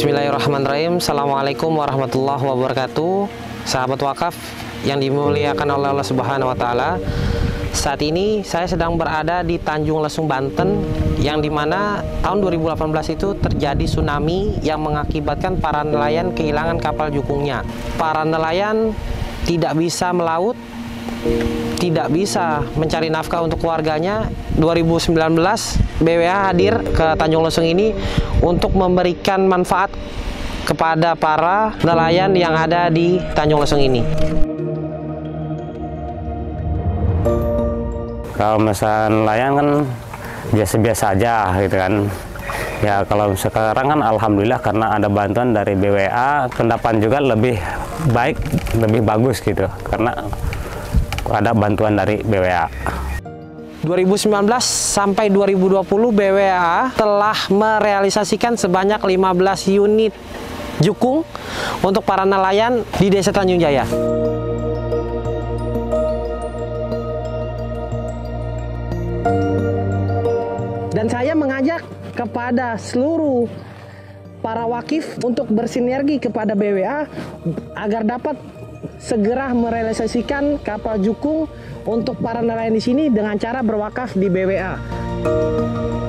Bismillahirrahmanirrahim. Assalamualaikum warahmatullahi wabarakatuh. Sahabat wakaf yang dimuliakan oleh Allah Subhanahu wa Ta'ala. Saat ini saya sedang berada di Tanjung Lesung, Banten, yang dimana tahun 2018 itu terjadi tsunami yang mengakibatkan para nelayan kehilangan kapal jukungnya. Para nelayan tidak bisa melaut, tidak bisa mencari nafkah untuk keluarganya. 2019 BWA hadir ke Tanjung Lesung ini untuk memberikan manfaat kepada para nelayan yang ada di Tanjung Lesung ini. Kalau misalnya nelayan kan biasa-biasa aja gitu kan. Ya kalau sekarang kan alhamdulillah karena ada bantuan dari BWA, pendapat juga lebih baik, lebih bagus gitu karena ada bantuan dari BWA. 2019 sampai 2020 BWA telah merealisasikan sebanyak 15 unit jukung untuk para nelayan di Desa Tanjung Jaya. Dan saya mengajak kepada seluruh para wakif untuk bersinergi kepada BWA agar dapat segera merealisasikan kapal jukung untuk para nelayan di sini dengan cara berwakaf di BWA.